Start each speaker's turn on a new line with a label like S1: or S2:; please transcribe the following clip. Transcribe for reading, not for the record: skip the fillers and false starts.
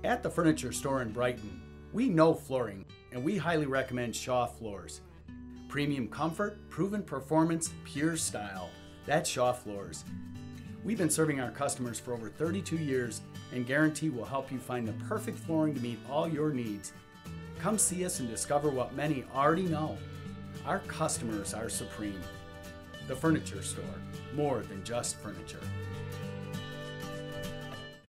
S1: At the Furniture Store in Brighton, we know flooring and we highly recommend Shaw Floors. Premium comfort, proven performance, pure style. That's Shaw Floors. We've been serving our customers for over 32 years and guarantee we'll help you find the perfect flooring to meet all your needs. Come see us and discover what many already know. Our customers are supreme. The Furniture Store, more than just furniture.